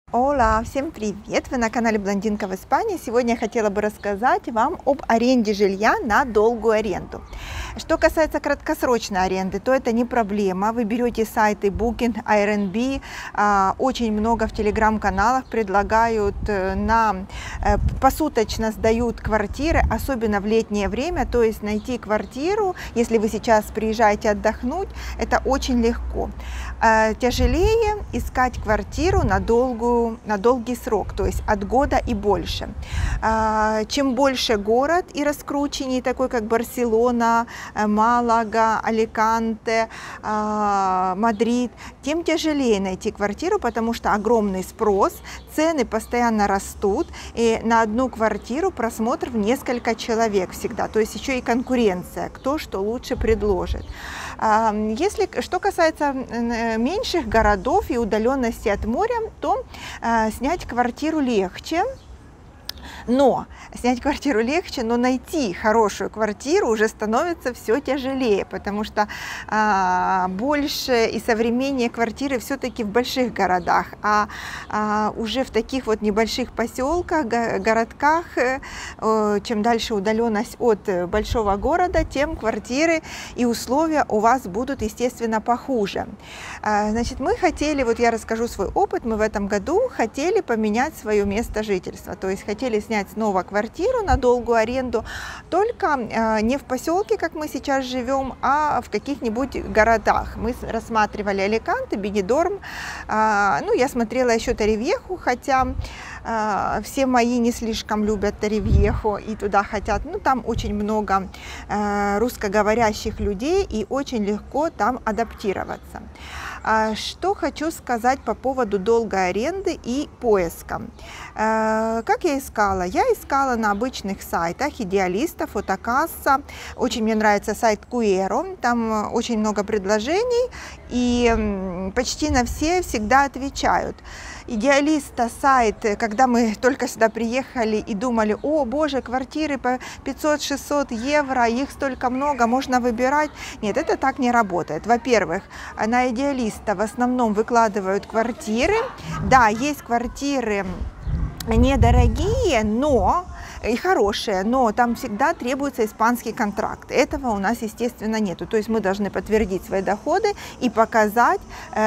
Ола, всем привет! Вы на канале Блондинка в Испании. Сегодня я хотела бы рассказать вам об аренде жилья на долгую аренду. Что касается краткосрочной аренды, то это не проблема. Вы берете сайты Booking, Airbnb, очень много в телеграм-каналах предлагают, посуточно сдают квартиры, особенно в летнее время. То есть найти квартиру, если вы сейчас приезжаете отдохнуть, это очень легко. Тяжелее искать квартиру на долгий срок, то есть от года и больше. Чем больше город и раскрученнее, такой как Барселона, Малага, Аликанте, Мадрид, тем тяжелее найти квартиру, потому что огромный спрос, цены постоянно растут, и на одну квартиру просмотр в несколько человек всегда, то есть еще и конкуренция, кто что лучше предложит. Что касается меньших городов и удаленности от моря, то снять квартиру легче. Но найти хорошую квартиру уже становится все тяжелее, потому что больше и современнее квартиры все-таки в больших городах, уже в таких вот небольших поселках, городках, чем дальше удаленность от большого города, тем квартиры и условия у вас будут, естественно, похуже. Значит, мы хотели, вот я расскажу свой опыт, мы в этом году хотели поменять свое место жительства, то есть хотели снять снова квартиру на долгую аренду, только не в поселке, как мы сейчас живем, а в каких-нибудь городах. Мы рассматривали Аликанте, Бенидорм, я смотрела еще Торревьеху, хотя все мои не слишком любят Торревьеху и туда хотят, там очень много русскоговорящих людей и очень легко там адаптироваться. Что хочу сказать по поводу долгой аренды и поиска. Как я искала? Я искала на обычных сайтах Идеалиста, Фотокасса. Очень мне нравится сайт Куэро, там очень много предложений и почти на все всегда отвечают. Идеалиста сайт, когда мы только сюда приехали и думали, о боже, квартиры по 500-600 евро, их столько много, можно выбирать. Нет, это так не работает. Во-первых, на Идеалиста в основном выкладывают квартиры. Да, есть квартиры недорогие, но и хорошие, но там всегда требуется испанский контракт. Этого у нас, естественно, нету. То есть мы должны подтвердить свои доходы и показать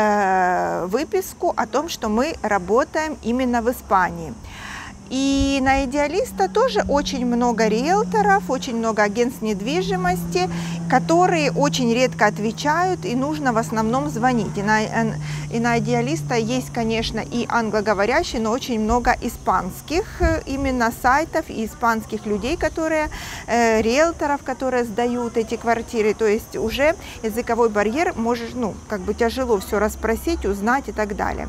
выписку о том, что мы работаем именно в Испании. И на Идеалиста тоже очень много риэлторов, очень много агентств недвижимости, которые очень редко отвечают, и нужно в основном звонить. И на Идеалиста есть, конечно, и англоговорящие, но очень много испанских именно сайтов и испанских людей, риэлторов, которые сдают эти квартиры. То есть уже языковой барьер, тяжело все расспросить, узнать и так далее.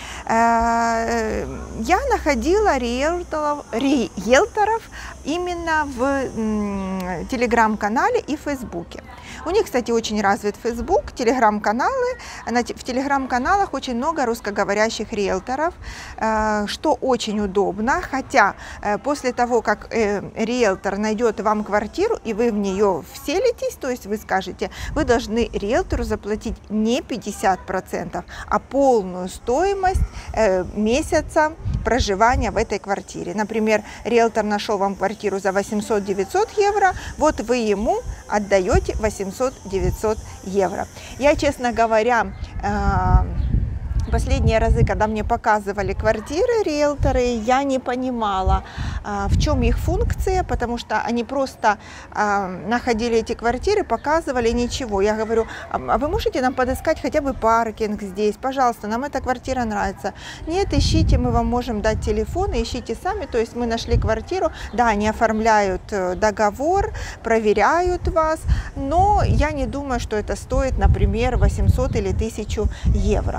Я находила риэлторов именно в телеграм-канале и фейсбуке. У них, кстати, очень развит фейсбук, телеграм-каналы. В телеграм-каналах очень много русскоговорящих риэлторов, что очень удобно, хотя после того, как риэлтор найдет вам квартиру и вы в нее вселитесь, то есть вы скажете, вы должны риэлтору заплатить не 50%, а полную стоимость месяца проживания в этой квартире. Например, риэлтор нашел вам квартиру за 800-900 евро, вот вы ему отдаете 800-900 евро. Я, честно говоря, последние разы, когда мне показывали квартиры риэлторы, я не понимала, в чем их функция, потому что они просто находили эти квартиры, показывали, ничего. Я говорю, а вы можете нам подыскать хотя бы паркинг здесь? Пожалуйста, нам эта квартира нравится. Нет, ищите, мы вам можем дать телефон, ищите сами. То есть мы нашли квартиру, да, они оформляют договор, проверяют вас, но я не думаю, что это стоит, например, 800 или 1000 евро.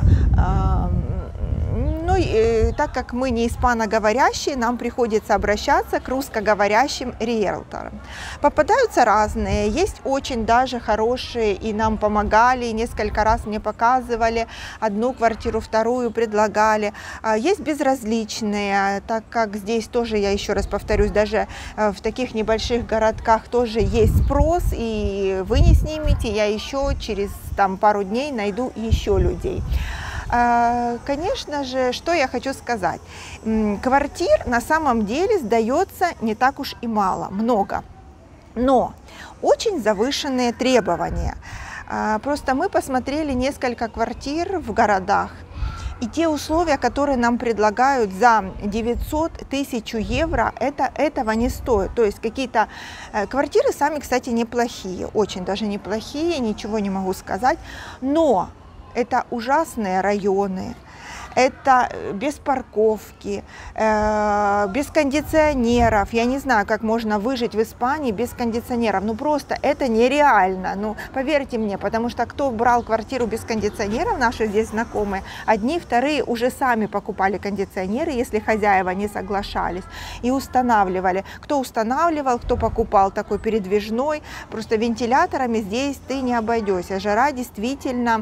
Так как мы не испаноговорящие, нам приходится обращаться к русскоговорящим риэлторам. Попадаются разные, есть очень даже хорошие, и нам помогали, и несколько раз мне показывали одну квартиру, вторую предлагали. Есть безразличные, так как здесь тоже, я еще раз повторюсь, даже в таких небольших городках тоже есть спрос, и вы не снимете, я еще через пару дней найду еще людей. Конечно же, что я хочу сказать. Квартир на самом деле сдается не так уж и мало, много. Но очень завышенные требования. Просто мы посмотрели несколько квартир в городах. И те условия, которые нам предлагают за 900-1000 евро, этого не стоит. То есть какие-то квартиры сами, кстати, неплохие, очень даже неплохие, ничего не могу сказать. Но это ужасные районы. Это без парковки, без кондиционеров. Я не знаю, как можно выжить в Испании без кондиционеров. Ну просто это нереально. Ну поверьте мне, потому что кто брал квартиру без кондиционеров, наши здесь знакомые, одни, вторые уже сами покупали кондиционеры, если хозяева не соглашались, и устанавливали. Кто устанавливал, кто покупал такой передвижной, просто вентиляторами здесь ты не обойдешься. Жара действительно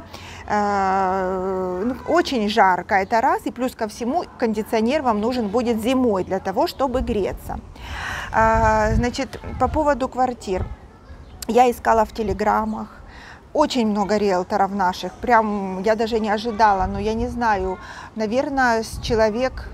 очень жарко. Это раз, и плюс ко всему кондиционер вам нужен будет зимой для того, чтобы греться. Значит, по поводу квартир. Я искала в телеграммах, очень много риэлторов наших, прям я даже не ожидала, но я не знаю, наверное, человек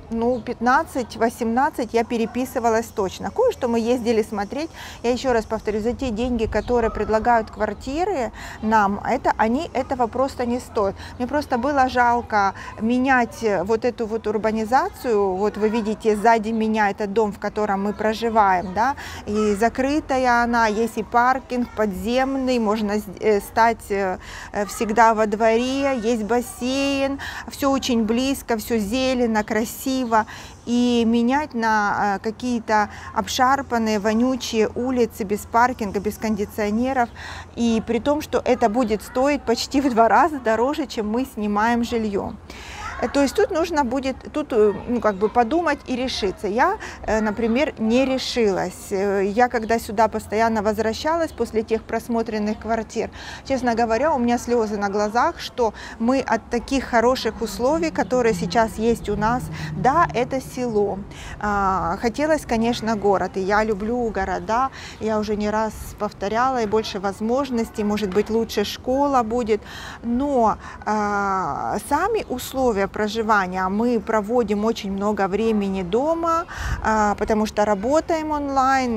15-18 я переписывалась точно. Кое-что мы ездили смотреть, я еще раз повторю, за те деньги, которые предлагают квартиры нам, они этого просто не стоят. Мне просто было жалко менять вот эту вот урбанизацию, вот вы видите сзади меня этот дом, в котором мы проживаем, да, и закрытая она, есть и паркинг подземный, можно стать всегда во дворе, есть бассейн, все очень близко, все зелено, красиво. И менять на какие-то обшарпанные, вонючие улицы без паркинга, без кондиционеров, и при том, что это будет стоить почти в 2 раза дороже, чем мы снимаем жилье. То есть тут нужно будет подумать и решиться. Я, например, не решилась. Я когда сюда постоянно возвращалась после тех просмотренных квартир, честно говоря, у меня слезы на глазах, что мы от таких хороших условий, которые сейчас есть у нас, да, это село. Хотелось, конечно, город, и я люблю города, я уже не раз повторяла, и больше возможностей, может быть, лучше школа будет, но сами условия проживания. Мы проводим очень много времени дома, потому что работаем онлайн,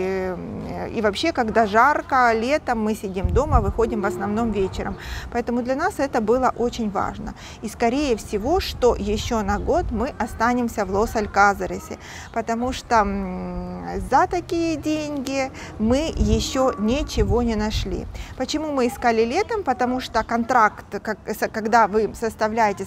и вообще, когда жарко, летом мы сидим дома, выходим в основном вечером. Поэтому для нас это было очень важно. И скорее всего, что еще на год мы останемся в Лос-Альказаресе, потому что за такие деньги мы еще ничего не нашли. Почему мы искали летом? Потому что контракт, когда вы составляете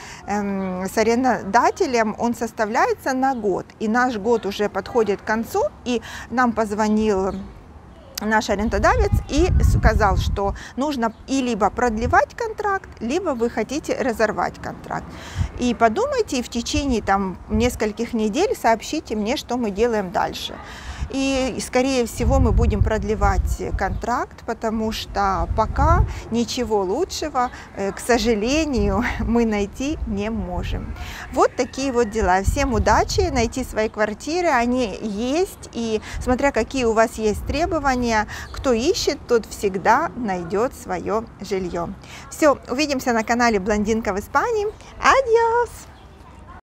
с арендодателем, он составляется на год, и наш год уже подходит к концу, и нам позвонил наш арендодавец и сказал, что нужно и либо продлевать контракт, либо вы хотите разорвать контракт. И подумайте, и в течение нескольких недель сообщите мне, что мы делаем дальше. И, скорее всего, мы будем продлевать контракт, потому что пока ничего лучшего, к сожалению, мы найти не можем. Вот такие вот дела. Всем удачи, найти свои квартиры, они есть, и смотря какие у вас есть требования, кто ищет, тот всегда найдет свое жилье. Все, увидимся на канале Блондинка в Испании. Адьос!